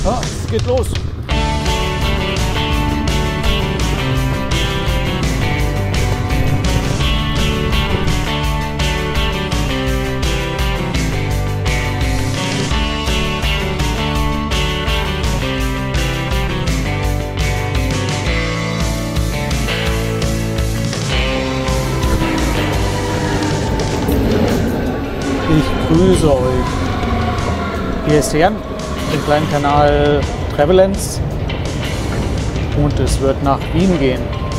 Ah, es geht los. Ich grüße euch. Hier ist Jan, den kleinen Kanal Travelance, und es wird nach Wien gehen.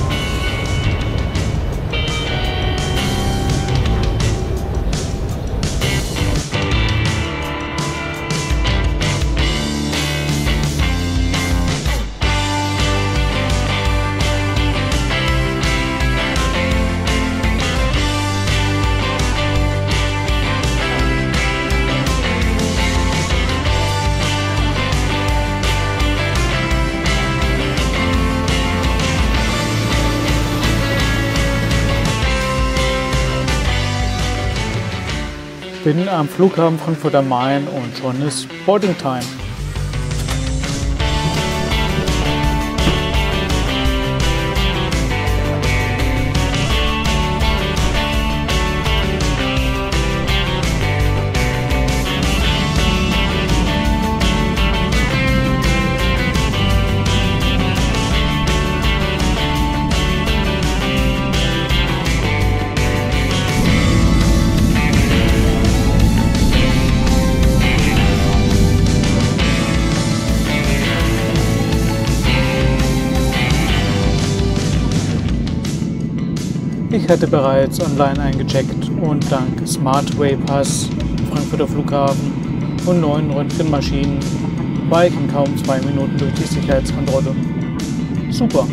Bin am Flughafen Frankfurt am Main und schon ist Boarding Time. Ich hatte bereits online eingecheckt und dank Smartway Pass im Frankfurter Flughafen und 9 Röntgenmaschinen war ich in kaum 2 Minuten durch die Sicherheitskontrolle. Super!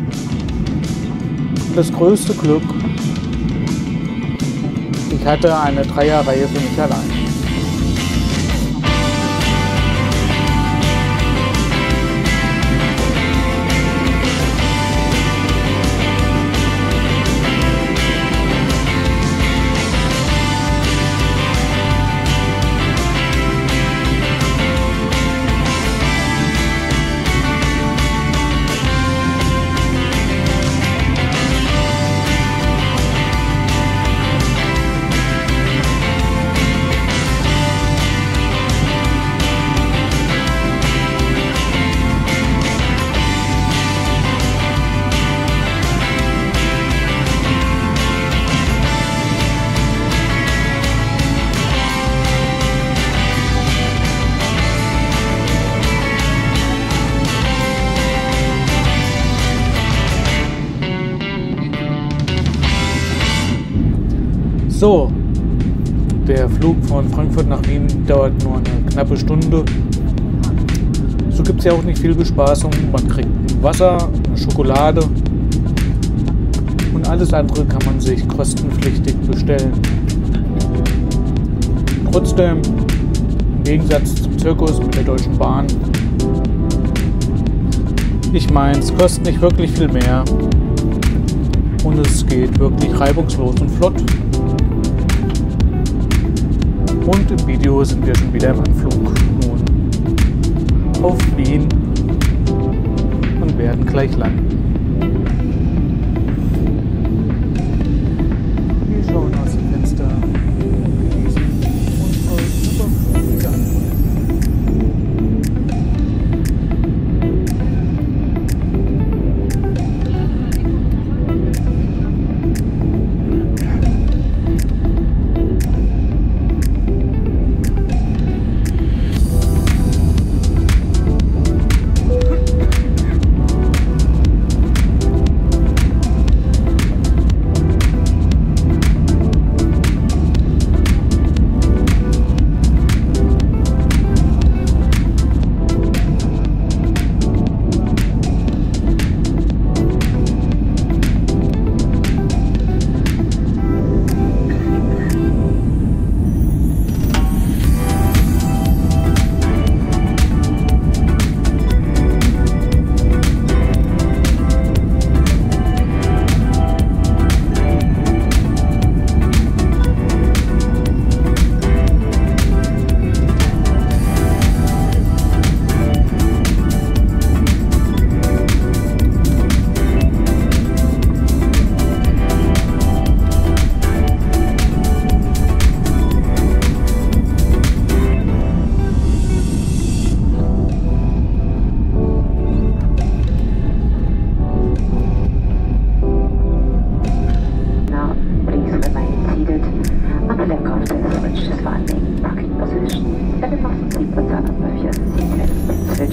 Das größte Glück: ich hatte eine Dreierreihe für mich allein. So, der Flug von Frankfurt nach Wien dauert nur eine knappe Stunde. So gibt es ja auch nicht viel Bespaßung. Man kriegt ein Wasser, eine Schokolade und alles andere kann man sich kostenpflichtig bestellen. Trotzdem, im Gegensatz zum Zirkus mit der Deutschen Bahn, ich meine, es kostet nicht wirklich viel mehr und es geht wirklich reibungslos und flott. Und im Video sind wir schon wieder im Anflug nun auf Wien und werden gleich landen. Wir schauen aus dem Fenster und genießen unsere Überflüge an.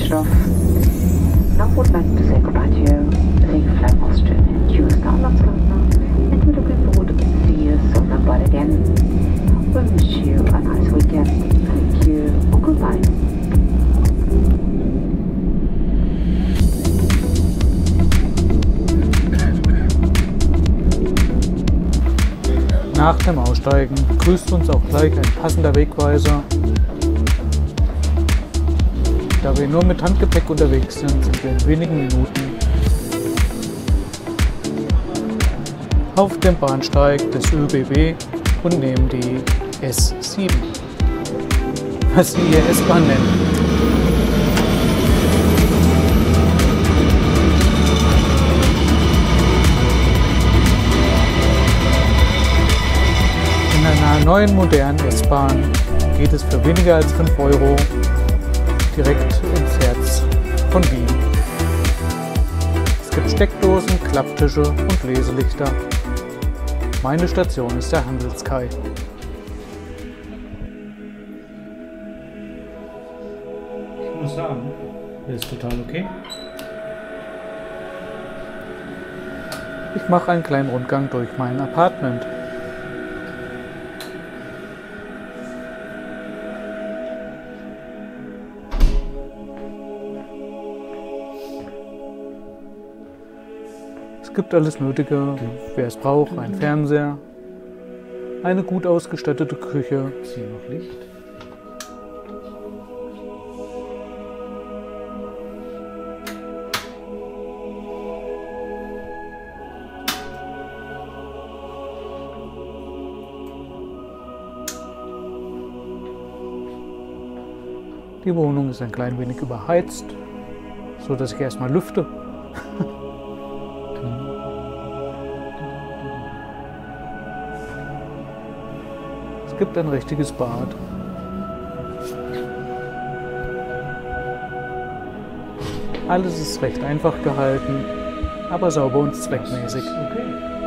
Treibstoff. Now would like to say goodbye to you. Thank you, Flight Austrian and US Downlandspartner, and we're looking forward to see you soon about again. We wish you a nice weekend. Thank you and goodbye. Nach dem Aussteigen grüßt uns auch gleich ein passender Wegweiser. Da wir nur mit Handgepäck unterwegs sind wir in wenigen Minuten auf dem Bahnsteig des ÖBB und nehmen die S7, was sie hier S-Bahn nennen. In einer neuen modernen S-Bahn geht es für weniger als 5 € direkt ins Herz von Wien. Es gibt Steckdosen, Klapptische und Leselichter. Meine Station ist der Handelskai. Ich muss sagen, das ist total okay. Ich mache einen kleinen Rundgang durch mein Apartment. Es gibt alles Nötige, wer es braucht, ein Fernseher, eine gut ausgestattete Küche, ist hier noch Licht, die Wohnung ist ein klein wenig überheizt, so dass ich erstmal lüfte. Es gibt ein richtiges Bad. Alles ist recht einfach gehalten, aber sauber und zweckmäßig. Okay.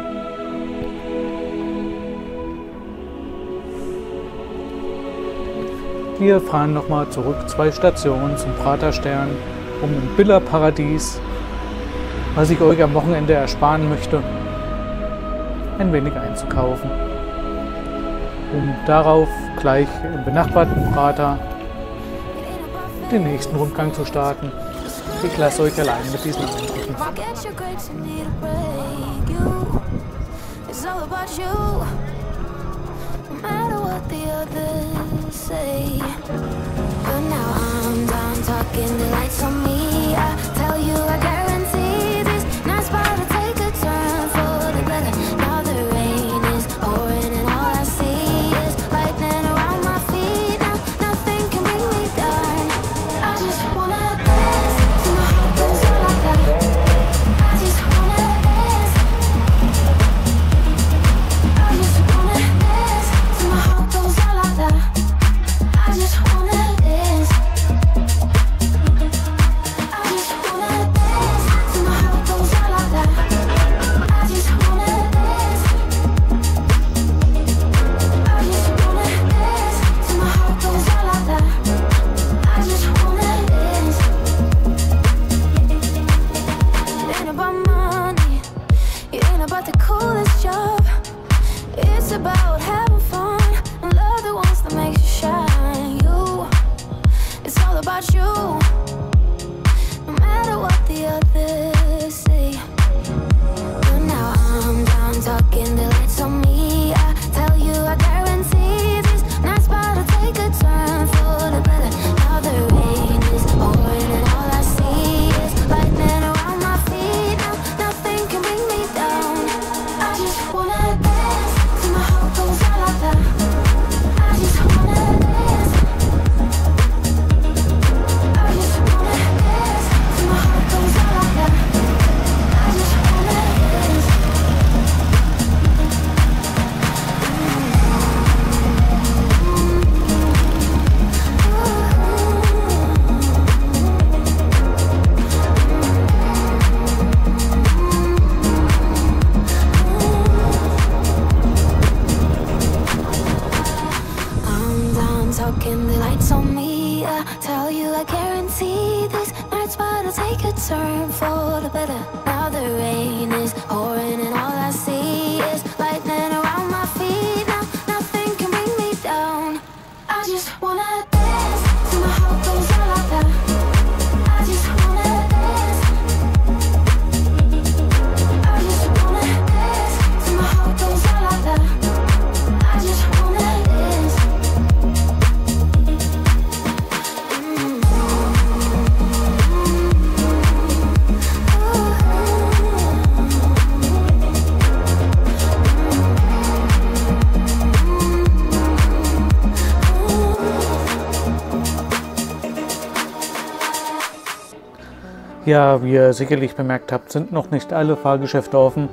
Wir fahren nochmal zurück 2 Stationen zum Praterstern, um im Billerparadies, was ich euch am Wochenende ersparen möchte, ein wenig einzukaufen. Um darauf gleich im benachbarten Prater den nächsten Rundgang zu starten. Ich lasse euch allein mit diesen Eindrücken. could turn for the better. Now the rain is pouring and all I see is lightning around my feet. Now nothing can bring me down. I just wanna dance till my heart goes all out there. I just wanna dance. I just wanna dance till my heart goes all out there. I just wanna dance. Ja, wie ihr sicherlich bemerkt habt, sind noch nicht alle Fahrgeschäfte offen.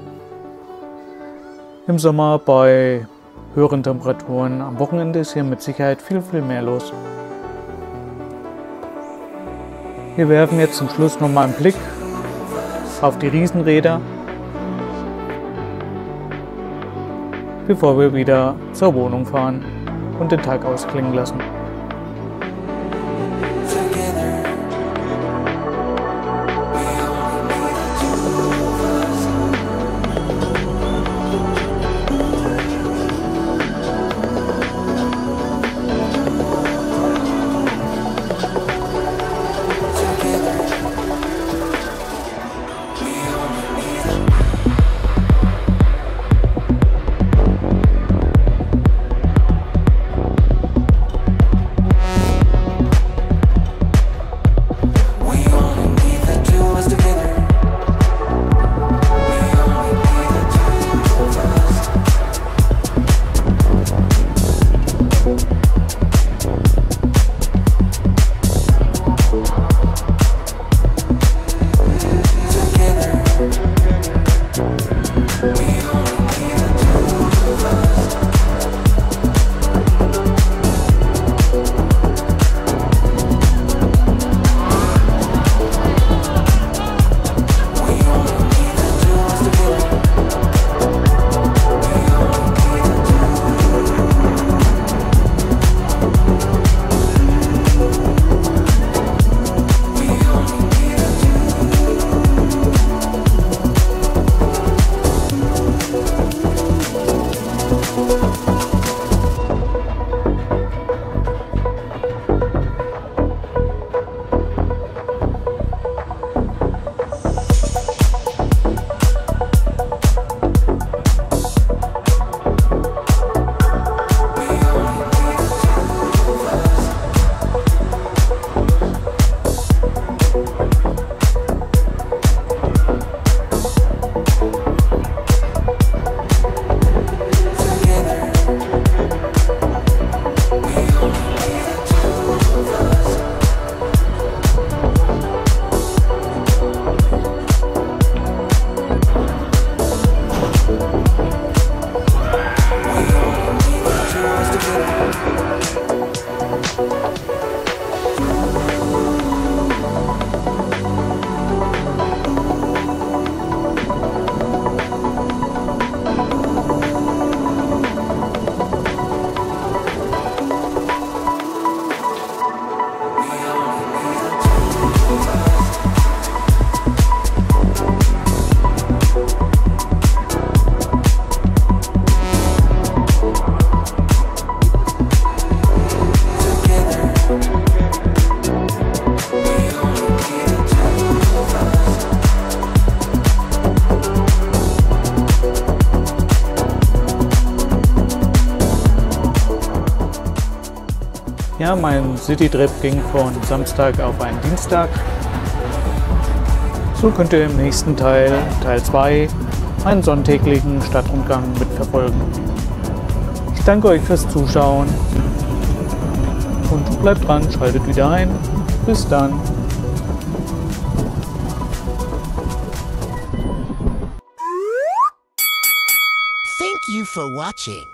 Im Sommer bei höheren Temperaturen, am Wochenende ist hier mit Sicherheit viel mehr los. Wir werfen jetzt zum Schluss nochmal einen Blick auf die Riesenräder, bevor wir wieder zur Wohnung fahren und den Tag ausklingen lassen. Ja, mein City-Trip ging von Samstag auf einen Dienstag. So könnt ihr im nächsten Teil, Teil 2, einen sonntäglichen Stadtrundgang mitverfolgen. Ich danke euch fürs Zuschauen und bleibt dran, schaltet wieder ein. Bis dann. Thank you for watching.